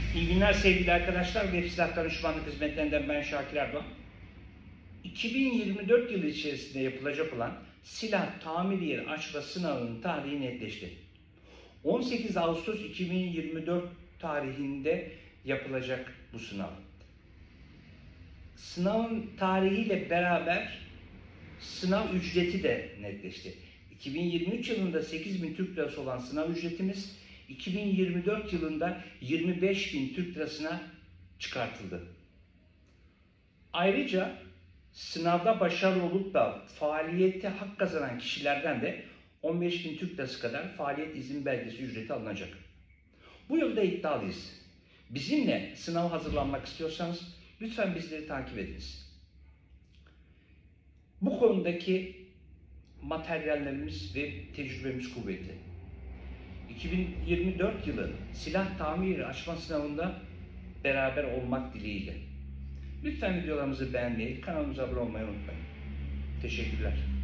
İyi günler sevgili arkadaşlar. Web Silah Danışmanlık Hizmetlerinden ben Şakir Erdoğan. 2024 yılı içerisinde yapılacak olan silah tamir yeri açma sınavının tarihi netleşti. 18 Ağustos 2024 tarihinde yapılacak bu sınav. Sınavın tarihiyle beraber sınav ücreti de netleşti. 2023 yılında 8.000 Türk Lirası olan sınav ücretimiz 2024 yılında 25.000 Türk Lirasına çıkartıldı. Ayrıca sınavda başarılı olup da faaliyette hak kazanan kişilerden de 15.000 Türk Lirası kadar faaliyet izin belgesi ücreti alınacak. Bu yılda iddialıyız. Bizimle sınav hazırlanmak istiyorsanız lütfen bizleri takip ediniz. Bu konudaki materyallerimiz ve tecrübemiz kuvvetli. 2024 yılı silah tamiri açma sınavında beraber olmak dileğiyle. Lütfen videolarımızı beğenmeyi, kanalımıza abone olmayı unutmayın. Teşekkürler.